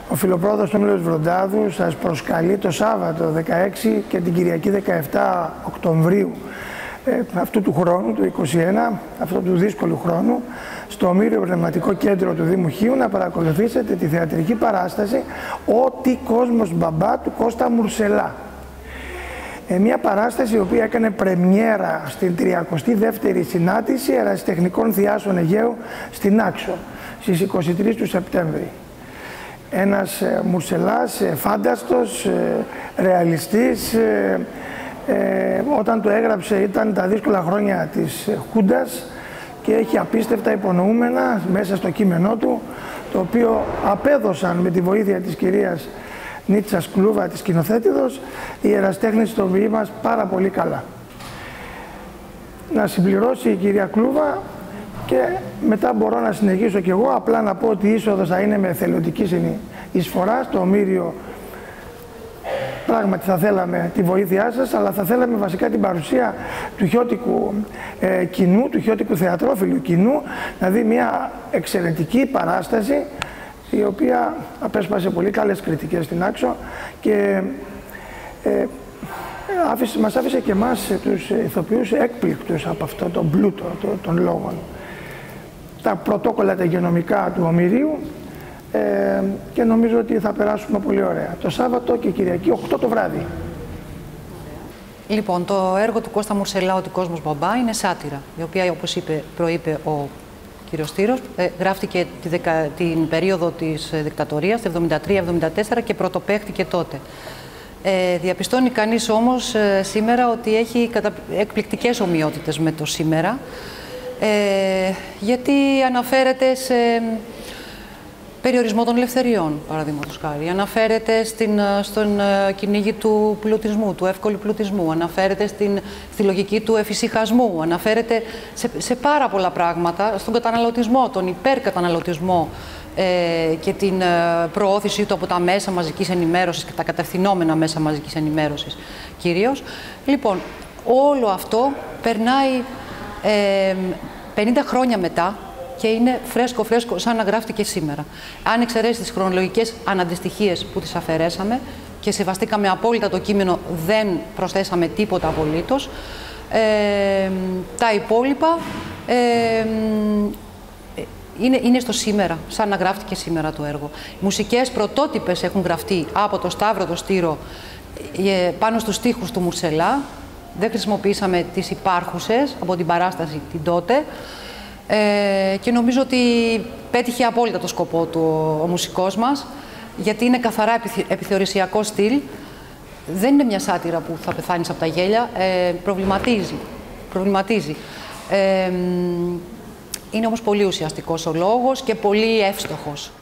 Ο Φιλοπρόδος Όμιλος Βροντάδου σας προσκαλεί το Σάββατο 16 και την Κυριακή 17 Οκτωβρίου αυτού του χρόνου, του 2021, αυτού του δύσκολου χρόνου, στο Ομήριο Πνευματικό Κέντρο του Δήμου Χίου να παρακολουθήσετε τη θεατρική παράσταση «Ό,τι κόσμος μπαμπά» του Κώστα Μουρσελά. Μια παράσταση η οποία έκανε πρεμιέρα στην 32η συνάντηση Ερασιτεχνικών Θειάσεων Αιγαίου στην Άξο στις 23 του Σεπτέμβρη. Ένας Μουρσελάς φάνταστος, ρεαλιστής, όταν το έγραψε ήταν τα δύσκολα χρόνια της Χούντας και έχει απίστευτα υπονοούμενα μέσα στο κείμενό του, το οποίο απέδωσαν με τη βοήθεια της κυρίας Νίτσας Κλούβα, της σκηνοθέτηδος, οι ερασιτέχνες ηθοποιοί μας πάρα πολύ καλά. Να συμπληρώσει η κυρία Κλούβα και μετά μπορώ να συνεχίσω κι εγώ, απλά να πω ότι η είσοδος θα είναι με εθελοντική εισφορά στο Ομήριο. Πράγματι θα θέλαμε τη βοήθειά σας, αλλά θα θέλαμε βασικά την παρουσία του χιώτικου κοινού, του χιώτικου θεατρόφιλου κοινού, να δει μια εξαιρετική παράσταση, η οποία απέσπασε πολύ καλές κριτικές στην Άξο και μας άφησε και εμάς τους ηθοποιούς έκπληκτους από αυτό τον πλούτο των λόγων. Τα πρωτόκολλα τα υγειονομικά του Ομηρίου και νομίζω ότι θα περάσουμε πολύ ωραία. Το Σάββατο και Κυριακή 8 το βράδυ. Λοιπόν, το έργο του Κώστα Μουρσελά, «Ότι κόσμος μπαμπά», είναι σάτυρα, η οποία, όπως προείπε ο κύριος Στήρος, γράφτηκε την περίοδο της δικτατορίας, το 1973-1974 και πρωτοπαίχτηκε τότε. Διαπιστώνει κανείς όμως σήμερα ότι έχει εκπληκτικές ομοιότητες με το σήμερα, γιατί αναφέρεται σε περιορισμό των ελευθεριών, παραδείγματος χάρη. Αναφέρεται στον κυνήγι του πλουτισμού, του εύκολου πλουτισμού. Αναφέρεται στη λογική του εφησυχασμού. Αναφέρεται σε πάρα πολλά πράγματα, στον καταναλωτισμό, τον υπερκαταναλωτισμό και την προώθησή του από τα μέσα μαζικής ενημέρωσης και τα κατευθυνόμενα μέσα μαζικής ενημέρωσης κυρίως. Λοιπόν, όλο αυτό περνάει 50 χρόνια μετά και είναι φρέσκο σαν να γράφτηκε σήμερα. Αν εξαιρέσει τις χρονολογικές αναντιστοιχίες που τις αφαιρέσαμε και σεβαστήκαμε απόλυτα το κείμενο, δεν προσθέσαμε τίποτα απολύτως, τα υπόλοιπα είναι στο σήμερα, σαν να γράφτηκε σήμερα το έργο. Οι μουσικές πρωτότυπες έχουν γραφτεί από το Σταύρο το Στήρο πάνω στους στίχους του Μουρσελά. Δεν χρησιμοποιήσαμε τις υπάρχουσες από την παράσταση την τότε. Και νομίζω ότι πέτυχε απόλυτα το σκοπό του ο μουσικός μας, γιατί είναι καθαρά επιθεωρησιακό στυλ. Δεν είναι μια σάτυρα που θα πεθάνεις από τα γέλια, προβληματίζει. Είναι όμως πολύ ουσιαστικός ο λόγος και πολύ εύστοχος.